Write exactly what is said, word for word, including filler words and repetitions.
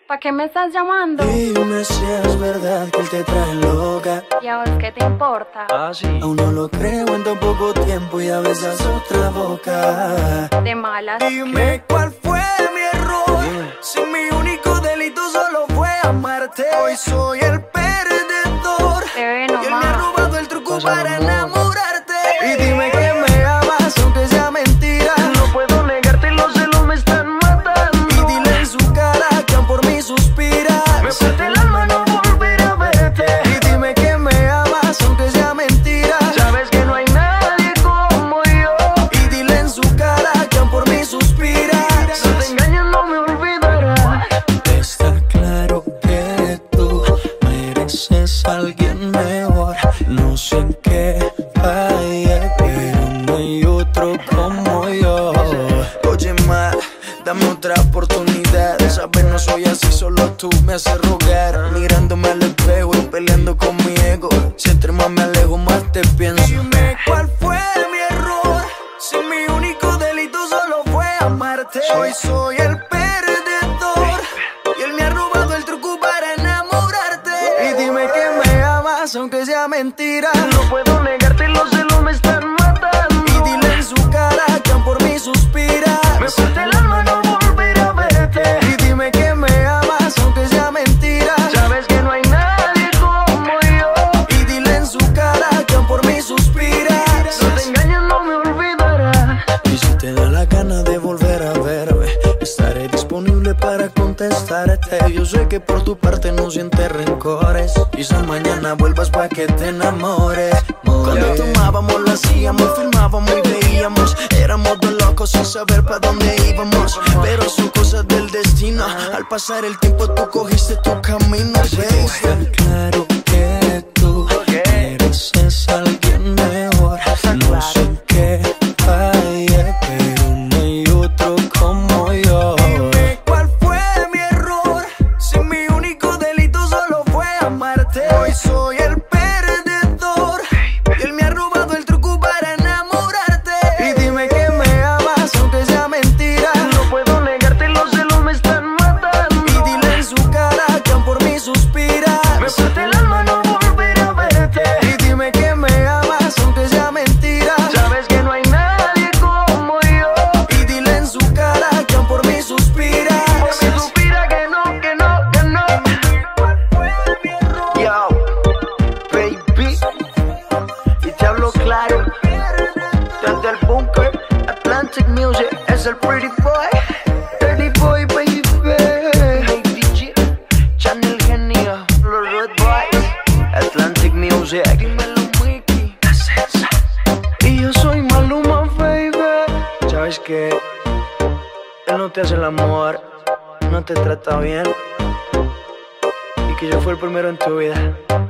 ¿Para qué me estás llamando? Dime si es verdad que él te trae loca. ¿Y a vos qué te importa? Ah, sí. Aún no lo creo en tan poco tiempo y ya besas otra boca. De malas. Dime cuál fue mi error. Dime. Si mi único delito solo fue amarte. Hoy soy el perdedor. Bebé, no Y él me ha más. robado el truco Pasa, para amor. enamorarte. Y dime que me amas aunque sea mentira. No puedo negarte, los celos me están matando. Y dile en su cara que aún por mí suspira. Me parte el alma no volver a verte. Y dime que me amas aunque sea mentira. Sabes que no hay nadie como yo. Y dile en su cara que aún por mí suspira. Si te engañas no me olvidarás. Está claro que tú mereces a alguien mejor. No sé en qué falle, pero no hay otro como yo. Oye, ma, dame otra oportunidad. Sabes, no soy así, solo tú me haces rogar. Mirándome al espejo y peleando con mi ego. Si entre más me alejo, más te pienso. Dime cuál fue mi error. Si mi único delito solo fue amarte. Hoy soy el perdedor. Y él me ha robado el truco para enamorarte. Y dime que me amas aunque sea mentira. No puedo negarte, los celos me están matando. Y dile en su cara que aún por mí suspira. Me parte el alma no volver a verte. Y dime que me amas aunque sea mentira. Sabes que no hay nadie como yo. Y dile en su cara que aún por mí suspira. Si te engañas no me olvidarás. Y si te da la gana de volver a verme, estaré disponible para contestarte. Yo sé que por tu parte no sientes rencores. Quizás mañana vuelvas pa' que te enamores. Cuando tomábamos lo hacíamos, filmábamos y veíamos. Éramos dos locos sin saber pa' dónde íbamos. Pero son cosas del destino. Al pasar el tiempo tú cogiste tu camino, baby. Está claro que tú mereces a alguien mejor. No sé en qué falle, pero no hay otro como yo. Dime cuál fue mi error. Si mi único delito solo fue amarte. Hoy soy el perdedor. Y él me ha robado el truco para enamorarte. Y dime que me amas aunque sea mentira. No puedo negarte, los celos me están matando. Y dile en su cara que aún por mí suspira. Me parte el alma no volver a verte. Y dime que me amas aunque sea mentira. Sabes que no hay nadie como yo. Y dile en su cara que aún por mí suspira. Por mí suspira que no, que no, que no. Yo, baby, y te hablo claro. Desde el bunker, Atlantic Music, es el pretty boy. Pretty boy, baby. Hey, D J, Channel Genio, los Red Boys, Atlantic Music. Dímelo, Mickey. Y yo soy Maluma, baby. Sabes que él no te hace el amor, no te trata bien. Y que yo fui el primero en tu vida.